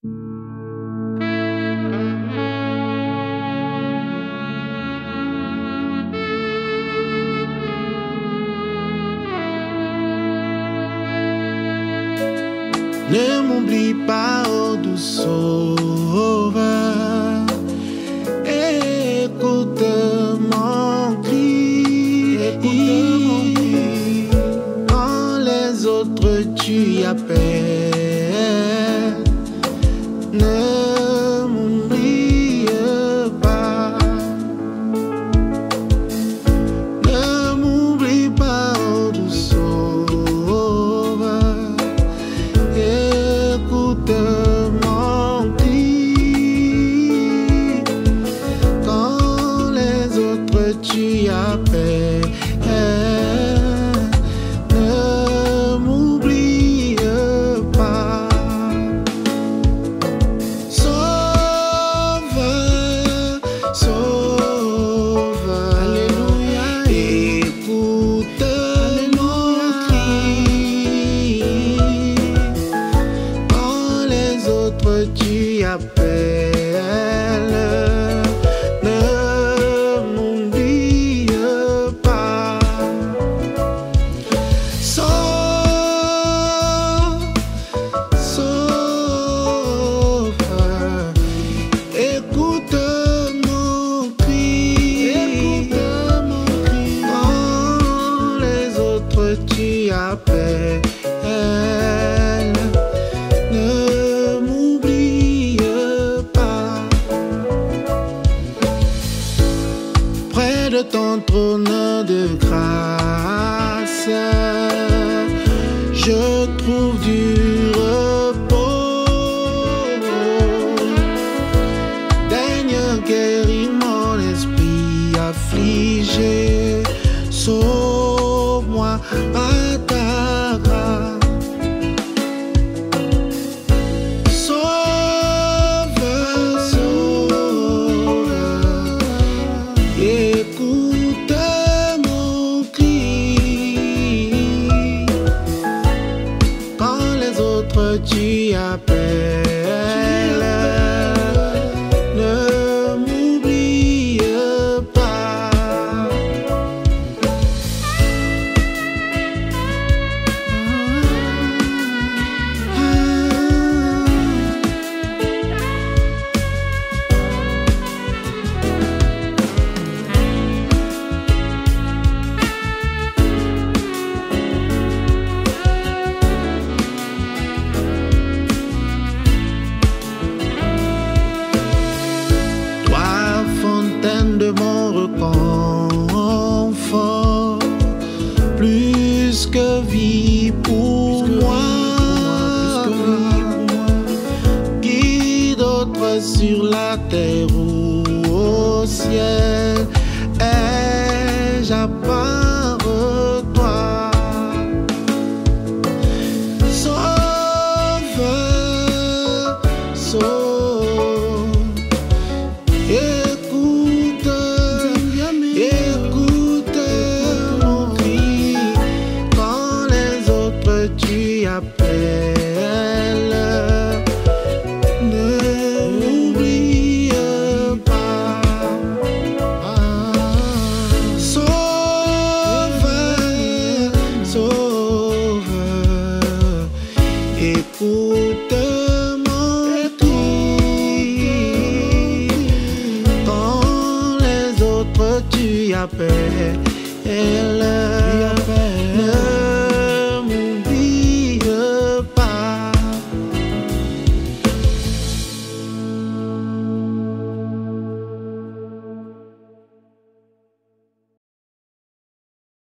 Ne m'oublie pas, oh doux sauveur, écoute mon cri, quand les autres tu appelles, ne m'oublie pas, ne m'oublie pas, oh doux sauveur. Écoute mon cri, quand les autres tu appelles, ne m'oublie pas. Sauveur, sauveur, alléluia, écoute mon cri, les autres tu appelles, ne m'oublie pas. Sauveur, écoute mon cri, quand les autres tu appelles, ne m'oublie pas. Près de ton trône de grâce, je trouve du repos. Daigne guérir mon esprit affligé, sauve-moi à ta grâce. Écoute mon cri, quand les autres tu appelles, ne m'oublie pas. De mon réconfort, plus que vie pour moi, guide d'autres sur la terre ou au ciel, ai-je à part toi. Sauveur, sauveur, écoute mon cri, quand les autres tu appelles, ne m'oublie pas. Sauveur, sauveur, écoute mon cri, quand les autres tu appelles.